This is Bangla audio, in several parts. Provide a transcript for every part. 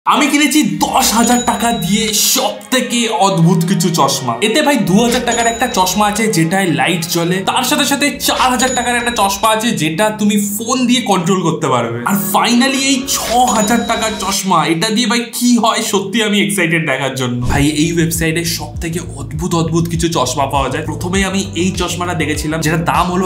আমি কিনেছি 10,000 টাকা দিয়ে সব থেকে অদ্ভুত কিছু চশমা। এতে ভাই 2,000 টাকার একটা চশমা আছে যেটায় লাইট জ্বলে, তার সাথে সাথে 4,000 টাকার একটা চশমা আছে যেটা তুমি ফোন দিয়ে কন্ট্রোল করতে পারবে, আর ফাইনালি এই 6,000 টাকার চশমা, এটা দিয়ে ভাই কি হয় সত্যি আমি এক্সাইটেড দেখার জন্য। ভাই এই ওয়েবসাইটে সব থেকে অদ্ভুত কিছু চশমা পাওয়া যায়। প্রথমে আমি এই চশমাটা দেখেছিলাম যেটার দাম হলো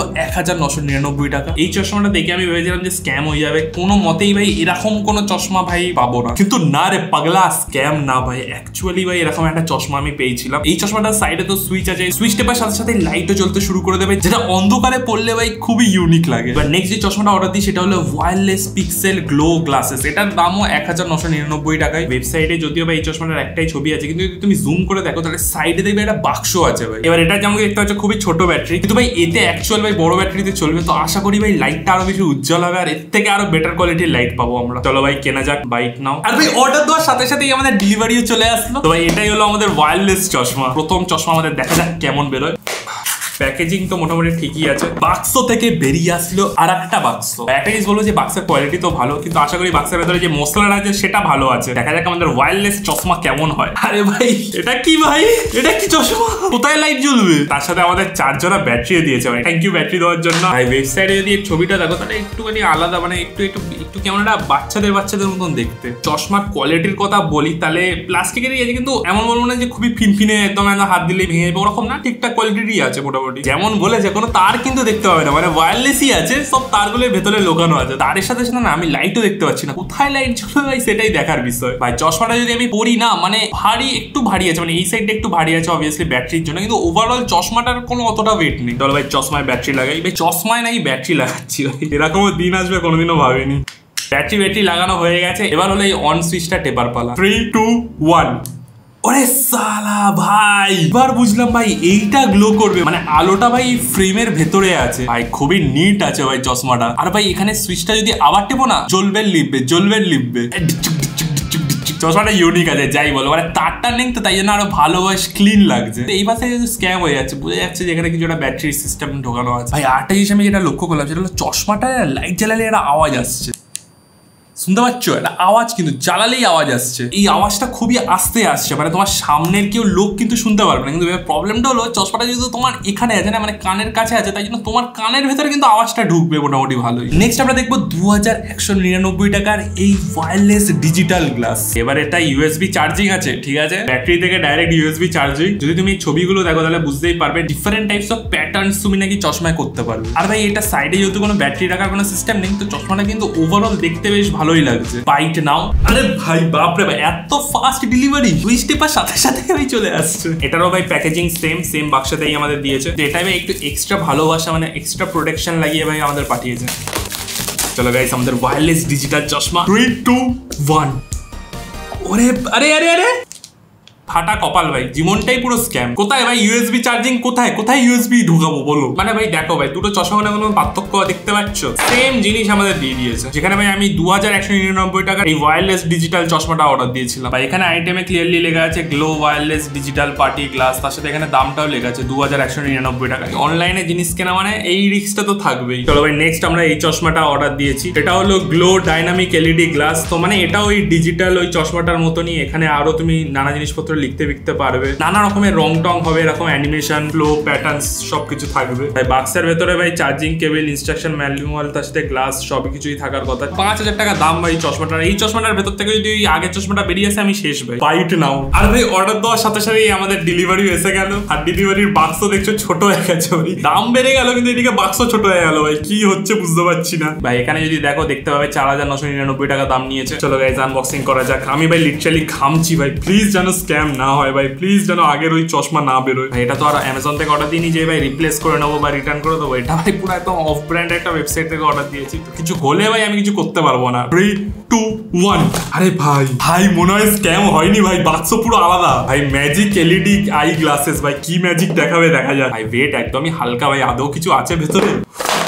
1,999 টাকা। এই চশমাটা দেখে আমি ভেবেছিলাম যে স্ক্যাম হয়ে যাবে, কোনো মতেই ভাই এরকম কোনো চশমা ভাই পাবো না, কিন্তু না রে পাগলা, স্ক্যাম না ভাই, অ্যাকচুয়ালি ভাই এরকম একটা চশমা আমি পেয়েছিলাম। এই চশমাটার সাইডে তো সুইচ আছে, সুইচ টেপার সাথে সাথে লাইটও জ্বলতে শুরু করে দেবে, যেটা অন্ধকারে পড়লে ভাই খুবই ইউনিক লাগে। এবার নেক্সট যে চশমাটা অর্ডার দিই সেটা হলো ওয়্যারলেস পিক্সেল গ্লো গ্লাসেস। এটার দামও 1,999 টাকায়। ওয়েবসাইটে যদিও ভাই এই চশমাটার একটাই ছবি আছে, কিন্তু যদি তুমি জুম করে দেখো তাহলে সাইডে দেখবে একটা বাক্স আছে ভাই। এবার এটা যেমন দেখতে পাচ্ছ খুবই ছোট ব্যাটারি, কিন্তু ভাই এতে অ্যাকচুয়াল ভাই বড় ব্যাটারিতে চলবে, তো আশা করি ভাই লাইটটা আরো বেশি উজ্জ্বল হবে আর এর থেকে আরো বেটার কোয়ালিটির লাইট পাবো আমরা। চলো ভাই কেনা যাক, বাইক নাও। আর ভাই অর্ডার দেওয়ার সাথে সাথেই আমাদের ডেলিভারিও চলে আসলো। তো ভাই এটাই হলো আমাদের ওয়্যারলেস চশমা। প্রথম চশমা আমাদের দেখা যাক কেমন বেরোয়। প্যাকেজিং তো মোটামুটি ঠিকই আছে। বাক্স থেকে বেরিয়ে আসলো আর একটা বাক্স। একটা জিনিস বলবো যে বাক্সের কোয়ালিটি তো ভালো, কিন্তু আশা করি বাক্সের ভেতরে যে মশলাটা আছে সেটা ভালো আছে। দেখা যাক আমাদের ওয়্যারলেস চশমা কেমন হয়। আরে ভাই এটা কি ভাই, এটা কি চশমা, কোথায় লাইট জ্বলবে? তার সাথে আমাদের চার্জার ব্যাটারিও দিয়েছে ভাই, থ্যাংক ইউ ব্যাটারি দেওয়ার জন্য। ভাই ওয়েবসাইটে যদি এর ছবিটা দেখো তাহলে একটুখানি আলাদা, মানে একটু কেমন একটা বাচ্চাদের মতন দেখতে। চশমার কোয়ালিটির কথা বলি তাহলে প্লাস্টিকেরই আছে, কিন্তু এমন বলবো না যে খুবই ফিনফিনে একদম হাত দিলে ভেঙে যাবে ওরকম না, ঠিকঠাক কোয়ালিটিরই আছে মোটামুটি। যেমন বলেছে কোনো তার কিন্তু দেখতে পাবে না, মানে ওয়্যারলেসই আছে, সব তারগুলোর ভেতরে লোকানো আছে। তারের সাথে সাথে না আমি লাইটও দেখতে পাচ্ছি না, কোথায় লাইট জ্বলবে ভাই সেটাই দেখার বিষয়। ভাই চশমাটা যদি আমি পরি না, মানে একটু ভারী আছে, মানে এই সাইডটা একটু ভারী আছে অবভিয়াসলি ব্যাটারির জন্য, কিন্তু ওভারঅল চশমাটার কোনো অতটা ওয়েট নেই। চলো ভাই চশমায় ব্যাটারি লাগাই। ভাই চশমায় নাকি ব্যাটারি লাগাচ্ছি ভাই, এরকমও দিন আসবে কোনোদিনও ভাবিনি। ব্যাটারি লাগানো হয়ে গেছে, এবার হলো এই অন সুইচটা টেপার পালা। 3, 2, 1। ওরে সালা ভাই, এবার বুঝলাম ভাই এইটা গ্লো করবে, মানে আলোটা ভাই ফ্রেমের ভেতরে আছে ভাই, খুবই নিট আছে ভাই চশমাটা। আর ভাই এখানে সুইচটা যদি আবার টেপো না, জ্বলবে লিপবে। চশমাটা ইউনিক আছে যাই বলো, মানে তারটা নেই তো তাই জন্য আরো ভালো ক্লিন লাগছে। এই পাশে স্ক্যাম হয়ে যাচ্ছে, বোঝা যাচ্ছে যে এখানে কিছু একটা ব্যাটারি সিস্টেম ঢোকানো আছে। ভাই আরেকটা জিনিস আমি যেটা লক্ষ্য করলাম সেটা হলো চশমাটা লাইট জ্বালালে একটা আওয়াজ আসছে, শুনতে পাচ্ছ? একটা আওয়াজ, কিন্তু জ্বালালেই আওয়াজ আসছে। এই আওয়াজটা খুবই আস্তে আসছে, মানে তোমার সামনের কেউ লোক কিন্তু শুনতে পারবে না। কিন্তু প্রবলেমটা হলো চশমাটা যেহেতু তোমার এখানে আছে না, মানে কানের কাছে আছে, তাই জন্য তোমার কানের ভেতরে কিন্তু আওয়াজটা ঢুকবে মোটামুটি ভালোই। নেক্সট আমরা দেখবো 2,199 টাকার এই ওয়্যারলেস ডিজিটাল গ্লাস। এবার এটা ইউএসবি চার্জিং আছে, ঠিক আছে, ব্যাটারি থেকে ডাইরেক্ট ইউএসবি চার্জিং। যদি তুমি ছবিগুলো দেখো তাহলে বুঝতেই পারবে ডিফারেন্ট টাইপস অফ প্যাটার্নস তুমি নাকি চশমায় করতে পারবে। আর ভাই এটা সাইডে যেহেতু কোনো ব্যাটারি রাখার কোনো সিস্টেম নেই, তো চশমাটা কিন্তু ওভারঅল দেখতে বেশ ভালোই লাগছে। বাইট নাও। আরে ভাই বাপরে ভাই, এত ফাস্ট ডেলিভারি, সুইচ টেপার সাথে সাথে ভাই চলে আসছে। এটারও ভাই প্যাকেজিং সেম বাক্সতেই আমাদের দিয়েছে। এটাই ভাই একটু এক্সট্রা ভালোবাসা, মানে এক্সট্রা প্রোটেকশন লাগিয়ে ভাই আমাদের পাঠিয়েছে। চলো গাইস আমাদের ওয়্যারলেস ডিজিটাল চশমা। 3, 2, 1। ওরে আরে ফাটা কপাল ভাই, জীবনটাই পুরো স্ক্যাম। কোথায় ভাই ইউএসবি চার্জিং, কোথায় ইউএসবি ঢুকাবো বলো? মানে ভাই দেখো ভাই দুটো চশমা কোনো পার্থক্য দেখতে পাচ্ছ? সেম জিনিস আমাদের দিয়ে দিয়েছে। যেখানে ভাই আমি 2,199 টাকা এই ওয়্যারলেস ডিজিটাল চশমাটা অর্ডার দিয়েছিলাম। ভাই এখানে আইটেমে ক্লিয়ারলি লেখা আছে glow wireless digital party glass, তার সাথে এখানে দামটাও লেখা আছে 2,199 টাকা। অনলাইনে জিনিস কেনা মানে এই রিস্কটা তো থাকবেই। চলো ভাই নেক্সট আমরা এই চশমাটা অর্ডার দিয়েছি। এটা হলো গ্লো ডাইনামিক এলইডি গ্লাস। তো মানে এটা ওই ডিজিটাল ওই চশমাটার মতনই, এখানে আরো তুমি নানা জিনিসপত্র লিখতে পারবে, নানা রকমের রং টং হবে, এরকম অ্যানিমেশন ফ্লো প্যাটার্নস সবকিছু থাকবে। ভাই বাক্সের ভেতরে ভাই চার্জিং কেবল, ইনস্ট্রাকশন ম্যানুয়াল, তার সাথে গ্লাস সবকিছুই থাকার কথা। 5,000 টাকা দাম ভাই চশমাটার। এই চশমাটার ভেতর থেকে যদি আগের চশমাটা বেরিয়ে আসে আমি শেষ ভাই, বাইট নাও। আর ভাই অর্ডার দেওয়ার সাথে সাথেই আমাদের ডেলিভারিও এসে গেল, আর ডেলিভারির বাক্স দেখছো ছোট হয়ে গেছে ভাই, দাম বেড়ে গেল কিন্তু এদিকে বাক্স ছোট হয়ে গেল ভাই, কি হচ্ছে বুঝতে পারছি না। ভাই এখানে যদি দেখো দেখতে পাবে 4,999 টাকা দাম নিয়েছে। চলো গাইস আনবক্সিং করা যাক। আমি ভাই লিটারালি ঘামছি ভাই, প্লিজ যেন স্ক্যাম না হয় ভাই, প্লিজ যেন আগের ওই চশমা না বেরোয়। এটা তো আর অ্যামাজন থেকে অর্ডার দিইনি যে ভাই রিপ্লেস করে নেবো বা রিটার্ন করে দেবো। এটা ভাই পুরো একদম অফ ব্র্যান্ড একটা ওয়েবসাইট থেকে অর্ডার দিয়েছি, তো কিছু হলে ভাই আমি কিছু করতে পারবো না। 3, 2, 1। আরে ভাই মনে হয় স্ক্যাম হয়নি ভাই, বাক্স পুরো আলাদা ভাই। ম্যাজিক এলইডি আই গ্লাসেস, ভাই কি ম্যাজিক দেখাবে দেখা যায়। ভাই ওয়েট একদমই হালকা ভাই, আদৌ কিছু আছে ভেতরে?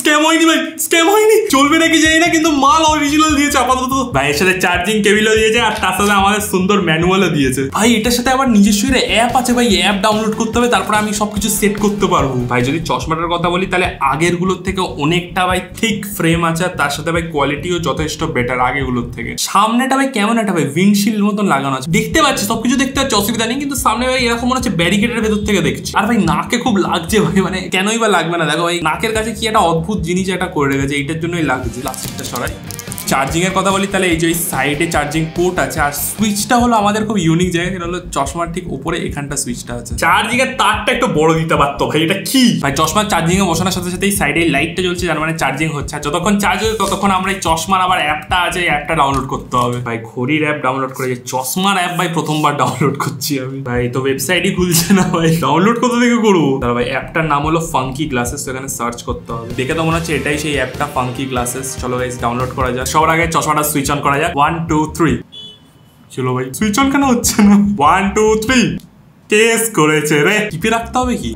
স্ক্যাম হয়নি ভাই, স্ক্যাম হয়নি। চলবে নাকি জানি না, কিন্তু মাল অরিজিনাল দিয়েছে আপাতত ভাই। এর সাথে চার্জিং কেবিলও দিয়েছে আর তার সাথে আমাদের সুন্দর ম্যানুয়ালও দিয়েছে ভাই। এটার সাথে আবার নিজস্ব অ্যাপ আছে ভাই, অ্যাপ ডাউনলোড করতে হবে, তারপরে আমি সবকিছু সেট করতে পারবো ভাই। যদি চশমাটার কথা বলি তাহলে আগের গুলোর থেকে অনেকটা ভাই ঠিক ফ্রেম আছে, আর তার সাথে ভাই কোয়ালিটিও যথেষ্ট বেটার আগেগুলোর থেকে। সামনেটা ভাই কেমন একটা ভাই উইন্ডশিল্ড মতন লাগানো আছে, দেখতে পাচ্ছি সবকিছু দেখতে পাচ্ছি, অসুবিধা নেই, কিন্তু সামনে ভাই এরকম মনে হচ্ছে ব্যারিকেডের ভেতর থেকে দেখছি। আর ভাই নাকে খুব লাগছে ভাই, মানে কেনই বা লাগবে না, দেখো ভাই নাকের কাছে কি একটা অদ্ভুত জিনিস একটা করে রেখেছে, এইটার জন্যই লাগছে। প্লাস্টিকটা সরাই। চার্জিং এর কথা বলি তাহলে এই যে সাইডে চার্জিং পোর্ট আছে, আর সুইচটা হলো আমাদের খুব ইউনিক জায়গা, এটা হলো চশমার ঠিক উপরে এখানটা সুইচটা আছে। চার্জিং এর তারটা একটু বড় দিতে পারতো ভাই, এটা কি ভাই? চশমার চার্জিং এ বসানোর সাথে সাথে এই সাইডে লাইটটা জ্বলছে, যার মানে চার্জিং হচ্ছে। আর যতক্ষণ চার্জ হচ্ছে ততক্ষণ আমরা এই চশমার আবার অ্যাপটা আছে, অ্যাপটা ডাউনলোড করতে হবে ভাই। ঘড়ির অ্যাপ ডাউনলোড করে, চশমার অ্যাপ ভাই প্রথমবার ডাউনলোড করছি আমি ভাই, তো ওয়েবসাইটই খুলছে না ভাই, ডাউনলোড কোথা থেকে করবো? তাহলে ভাই অ্যাপটার নাম হলো ফাঙ্কি গ্লাসেস, এখানে সার্চ করতে হবে। দেখে তো মনে হচ্ছে এটাই সেই অ্যাপটা ফাঙ্কি গ্লাসেস। চলো গাইস ডাউনলোড করা যাক। সবার আগে চশমাটা সুইচ অন করা যাক। 1 2 3। চলো ভাই, সুইচ অন কেন হচ্ছে না? 1 2 3। কেস করেছে রে, টিপে রাখতে হবে কি?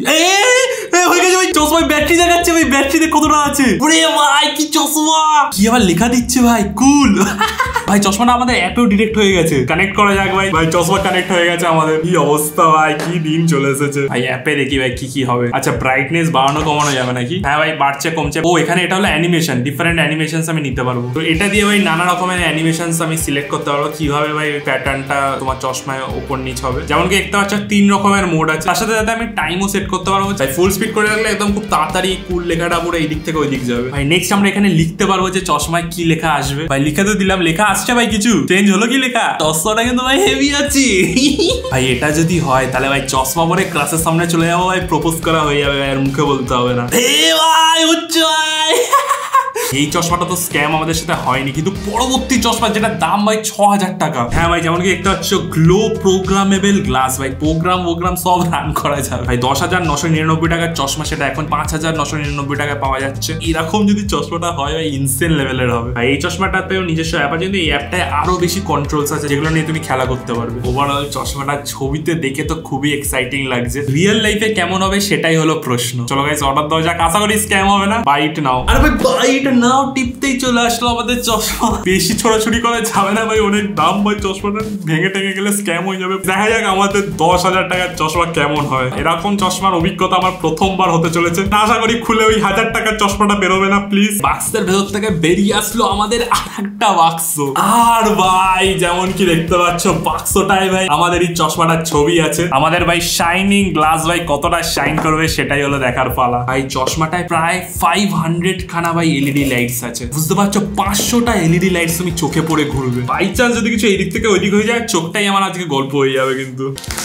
হয়ে গেছে ভাই, চশমায় ব্যাটারি দেখাচ্ছে ভাই, ব্যাটারিতে কতটা আছে? ওরে ভাই কি চশমা, কি আবার লেখা দিচ্ছে ভাই, কুল ভাই। চশমাটা আমাদের অ্যাপেও ডিরেক্ট হয়ে গেছে, কানেক্ট করা যাক ভাই। ভাই চশমা কানেক্ট হয়ে গেছে আমাদের, কি অবস্থা ভাই, কি দিন চলে এসেছে ভাই। অ্যাপে দেখি ভাই কি কি হবে। আচ্ছা ব্রাইটনেস বাড়ানো কমানো যাবে নাকি? হ্যাঁ ভাই বাড়ছে কমছে। ও এখানে এটা হলো অ্যানিমেশন, ডিফারেন্ট অ্যানিমেশনস আমি নিতে পারবো। তো এটা দিয়ে ভাই নানা রকমের অ্যানিমেশনস আমি সিলেক্ট করতে পারবো, কিভাবে ভাই ওই প্যাটার্নটা তোমার চশমায় উপর নিচ হবে। যেমন কি দেখতে পাচ্ছ 3 রকমের মোড আছে, তার সাথে সাথে আমি টাইমও সেট করতে পারবো। ফুল স্পিড করে রাখলে একদম খুব তাড়াতাড়ি কুল লেখাটা পুরো এই দিক থেকে ওই দিক যাবে ভাই। নেক্সট আমরা এখানে লিখতে পারবো যে চশমায় কি লেখা আসবে ভাই। লিখে তো দিলাম, লেখা আসছে ভাই, কিছু চেঞ্জ হলো কি লেখা? চশমাটা কিন্তু ভাই হেভি আছে ভাই। এটা যদি হয় তাহলে ভাই চশমা পরে ক্লাসের সামনে চলে যাবো ভাই, প্রপোজ করা হয়ে যাবে ভাই, আর মুখে বলতে হবে না। ভাই হচ্ছে ভাই এই চশমাটা তো স্ক্যাম আমাদের সাথে হয়নি, কিন্তু পরবর্তী চশমা যেটা দাম ভাই 6000 টাকা। হ্যাঁ ভাই, যেমন কি একটা হচ্ছে গ্লো প্রোগ্রামেবল গ্লাস ভাই, প্রোগ্রাম সব রান করা যাবে ভাই। 10,999 টাকার চশমা সেটা এখন 5,999 টাকায় পাওয়া যাচ্ছে। এরকম যদি চশমাটা হয় ভাই ইনসেন লেভেলের হবে ভাই। এই চশমাটাতেও নিজস্ব অ্যাপ আছে, কিন্তু এই অ্যাপটায় আরো বেশি কন্ট্রোলস আছে যেগুলো নিয়ে তুমি খেলা করতে পারবে। ওভারঅল চশমাটা ছবিতে দেখে তো খুবই এক্সাইটিং লাগছে, রিয়েল লাইফে কেমন হবে সেটাই হলো প্রশ্ন। চলো গাইস অর্ডার দেওয়া যাক, আশা করি স্ক্যাম হবে না। বাইট নাও। আরে ভাই বাইট নাও টিপতেই চলে আসলো আমাদের চশমা। বেশি ছোড়াছুড়ি করা যাবে না ভাই, অনেক দাম ভাই। চশমাটা ভেঙে টেঙে গেলে স্ক্যাম হয়ে যাবে। দেখা যাক আমাদের 10,000 টাকার চশমা কেমন হয়। এরকম চশমার অভিজ্ঞতা আমার প্রথমবার হতে চলেছে। আশা করি খুলে ওই 1000 টাকার চশমাটা বেরোবে না প্লিজ। বাক্সের ভেতর থেকে বেরিয়ে আসলো আমাদের আরেকটা বাক্স। আর ভাই যেমন কি দেখতে পাচ্ছ বাক্সটাই ভাই আমাদের এই চশমাটার ছবি আছে। আমাদের ভাই শাইনিং গ্লাস ভাই কতটা শাইন করবে সেটাই হলো দেখার পালা ভাই। চশমাটায় প্রায় 500 খানা ভাই এলইডি লাইটস আছে, বুঝতে পারছো? 500টা এলইডি লাইটস তুমি চোখে পড়ে ঘুরবে। বাই চান্স যদি কিছু এদিক থেকে ওইদিক হয়ে যায়, চোখটাই আমার আজকে গল্প হয়ে যাবে কিন্তু।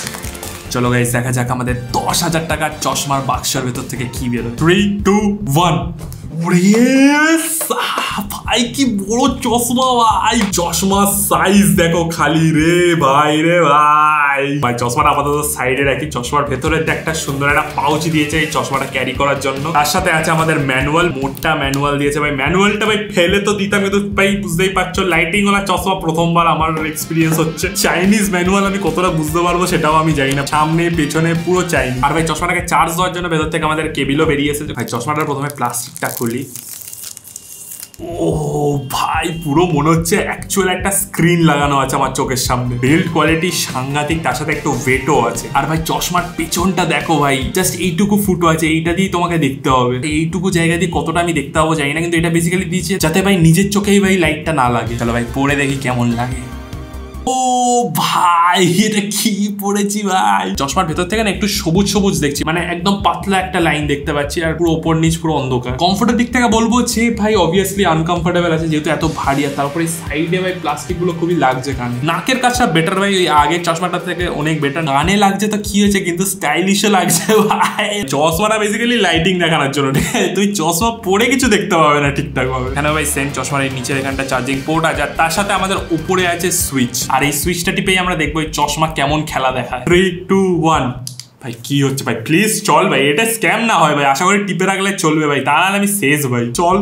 চলো গাইস দেখা যাক আমাদের 10,000 টাকার চশমার বাক্সের ভেতর থেকে কি বেরোয়। 3 2 1। ভাই কি বড় চশমা ভাই, চশমার সাইজ দেখো খালি রে ভাই রে ভাই। ভাই চশমাটা আপাতত সাইডে রাখি। চশমার ভেতরে একটা সুন্দর একটা পাউচ দিয়েছে এই চশমাটা ক্যারি করার জন্য। তার সাথে আছে আমাদের ম্যানুয়াল, মোটটা ম্যানুয়াল দিয়েছে ভাই। ম্যানুয়ালটা ভাই ফেলে তো দিতাম, কিন্তু ভাই বুঝতেই পারছো লাইটিং ওলা চশমা প্রথমবার আমার এক্সপিরিয়েন্স হচ্ছে। চাইনিজ ম্যানুয়াল আমি কতটা বুঝতে পারবো সেটাও আমি জানি না, সামনে পেছনে পুরো চাইনিজ। আর ভাই চশমাটাকে চার্জ দেওয়ার জন্য ভেতর থেকে আমাদের কেবিলও বেরিয়ে এসেছে ভাই। চশমাটার প্রথমে প্লাস্টিকটা খুলি। ও ভাই পুরো মনে হচ্ছে অ্যাকচুয়াল একটা স্ক্রিন লাগানো আছে আমার চোখের সামনে। বিল্ড কোয়ালিটি সাংঘাতিক, তার সাথে একটু ওয়েটও আছে। আর ভাই চশমার পেছনটা দেখো ভাই, জাস্ট এইটুকু ফুটো আছে, এইটা দিয়ে তোমাকে দেখতে হবে। এইটুকু জায়গা দিয়ে কতটা আমি দেখতে পাবো জানি না, কিন্তু এটা বেসিক্যালি দিয়েছে যাতে ভাই নিজের চোখেই ভাই লাইটটা না লাগে। চলো ভাই পরে দেখি কেমন লাগে। ও ভাই এটা কি পড়েছি ভাই। চশমার ভেতর থেকে না একটু সবুজ সবুজ দেখছি, মানে একদম পাতলা একটা লাইন দেখতে পাচ্ছি, আর পুরো ওপর নিচ পুরো অন্ধকার। কমফোর্টের দিক থেকে বলবো যে ভাই অবভিয়াসলি আনকমফোর্টেবল আছে, যেহেতু এত ভারী। আর তারপরে সাইডে ভাই প্লাস্টিক গুলো খুবই লাগছে কানে। নাকের কাছটা বেটার ভাই, ওই আগের চশমাটা থেকে অনেক বেটার। কানে লাগছে তো কি হয়েছে, কিন্তু স্টাইলিশও লাগছে ভাই। চশমাটা বেসিক্যালি লাইটিং দেখানোর জন্য, ঠিক আছে? তুমি চশমা পরে কিছু দেখতে পাবে না ঠিকঠাক ভাবে। এখানে ভাই সেম চশমার এই নিচের এখানটা চার্জিং পোর্ট আছে, আর তার সাথে আমাদের উপরে আছে সুইচ। আর এই সুইচটা টিপেই আমরা দেখবো এই চশমা কেমন খেলা দেখায়। 3 2 1। ভাই কি হচ্ছে ভাই, প্লিজ চল ভাই, এটা স্ক্যাম না হয় ভাই। আশা করি টিপে রাখলে চলবে ভাই, তাহলে আমি শেষ ভাই। চল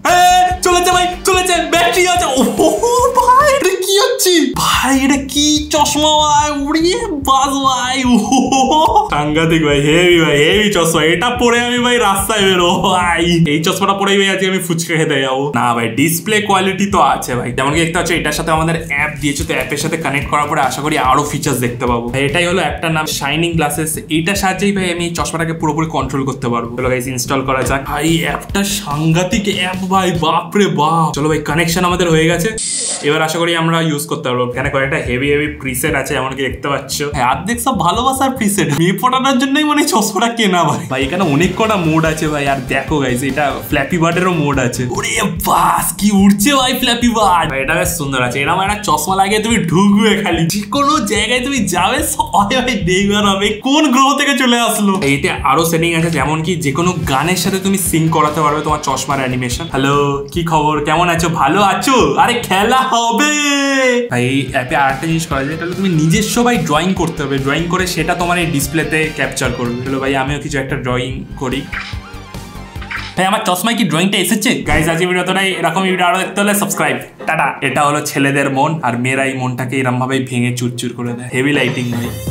চলেছে ভাই, চলেছে, ব্যাটারি আছে। ও ভাই এটা কি হচ্ছে ভাই, এটা কি চশমা ভাই, উড়িয়ে বাস ভাই, সাংঘাতিক ভাই, হেভি চশমা। এটা পরে আমি ভাই রাস্তায় বেরো ভাই, এই চশমাটা পরেই ভাই আজকে আমি ফুচকা খেতে যাবো। না ভাই ডিসপ্লে কোয়ালিটি তো আছে ভাই, যেমন কি দেখতে পাচ্ছ এটার সাথে আমাদের অ্যাপ দিয়েছে, তো অ্যাপের সাথে কানেক্ট করার পরে আশা করি আরো ফিচার্স দেখতে পাবো। এটাই হলো অ্যাপটার নাম শাইনিং গ্লাসেস। এইটার সাহায্যেই ভাই আমি চশমাটাকে পুরোপুরি কন্ট্রোল করতে পারবো। চলো গাইস ইনস্টল করা যাক। ভাই অ্যাপটা সাংঘাতিক অ্যাপ ভাই, বাপরে বাপ। চলো ভাই কানেকশন আমাদের হয়ে গেছে, এবার আশা করি আমরা ইউজ করতে পারবো। এখানে কয়েকটা হেভি প্রিসেট আছে, এমনকি দেখতে পাচ্ছ অর্ধেক সব ভালোবাসার প্রিসেট, মেয়ে পটানোর জন্যই মানে চশমাটা কেনা ভাই। ভাই এখানে অনেক কটা মোড আছে ভাই, আর দেখো গাইস এটা ফ্ল্যাপি বার্ডেরও মোড আছে। ওরে বাস কি উড়ছে ভাই ফ্ল্যাপি বার্ড, এটা বেশ সুন্দর আছে। এরকম একটা চশমা লাগিয়ে তুমি ঢুকবে, খালি যে কোনো জায়গায় তুমি যাবে সবাই ভাই দেখবার হবে কোন গ্রহ থেকে চলে আসলো। এইটা আরো সেটিং আছে, যেমন কি যে কোনো গানের সাথে তুমি সিঙ্ক করাতে পারবে তোমার চশমার অ্যানিমেশন। হ্যালো কি খবর, কেমন আছো, ভালো আছো, আরে খেলা হবে ভাই। এই অ্যাপে আরেকটা জিনিস করা যায়, তাহলে তুমি নিজস্ব ভাই ড্রয়িং করতে হবে, ড্রয়িং করে সেটা তোমার এই ডিসপ্লেতে ক্যাপচার করবে। হলো ভাই আমিও কিছু একটা ড্রয়িং করি। ভাই আমার চশমায় কি ড্রয়িংটা এসেছে? গাইজ আজকে ভিডিওটাই এরকম ভিডিও আরো দেখতে হলে সাবস্ক্রাইব, টাটা। এটা হলো ছেলেদের মন, আর মেয়েরা এই মনটাকে এরকম ভাবে ভেঙে চুরচুর করে দেয়। হেভি লাইটিং ভাই।